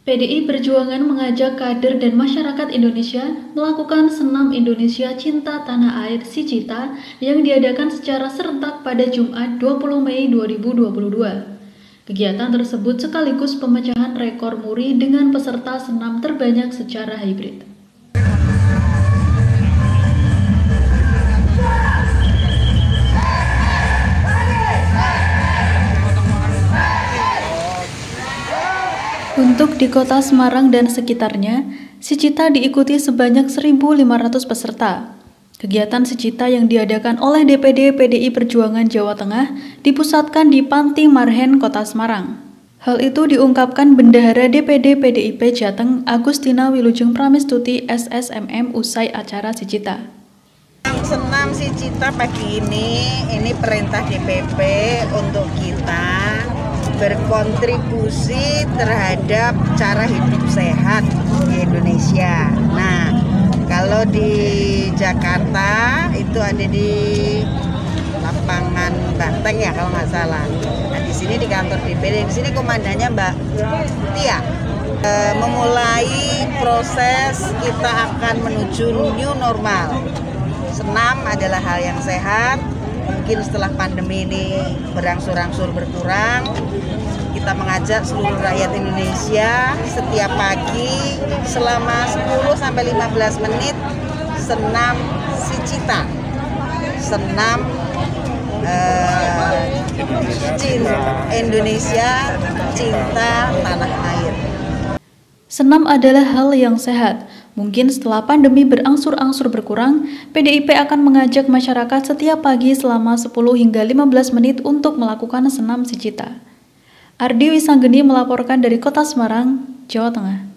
PDI Perjuangan mengajak kader dan masyarakat Indonesia melakukan Senam Indonesia Cinta Tanah Air Sicita yang diadakan secara serentak pada Jumat 20 Mei 2022. Kegiatan tersebut sekaligus pemecahan rekor muri dengan peserta senam terbanyak secara hibrid. Untuk di kota Semarang dan sekitarnya, Sicita diikuti sebanyak 1.500 peserta. Kegiatan Sicita yang diadakan oleh DPD PDI Perjuangan Jawa Tengah dipusatkan di Panti Marhen, Kota Semarang. Hal itu diungkapkan Bendahara DPD PDIP Jateng Agustina Wilujeng Pramestuti SSMM usai acara Sicita. Senam Sicita pagi ini perintah DPP untuk kita berkontribusi terhadap cara hidup sehat di Indonesia. Nah, kalau di Jakarta itu ada di lapangan Banteng ya kalau nggak salah. Nah, di sini di kantor DPD, di sini komandannya Mbak Tia. Memulai proses kita akan menuju new normal. Senam adalah hal yang sehat. Mungkin setelah pandemi ini berangsur-angsur berkurang, kita mengajak seluruh rakyat Indonesia setiap pagi selama 10-15 menit senam Sicita, senam Indonesia Cinta Tanah Air. Senam adalah hal yang sehat. Mungkin setelah pandemi berangsur-angsur berkurang, PDIP akan mengajak masyarakat setiap pagi selama 10 hingga 15 menit untuk melakukan senam Sicita. Ardi Wisanggeni melaporkan dari Kota Semarang, Jawa Tengah.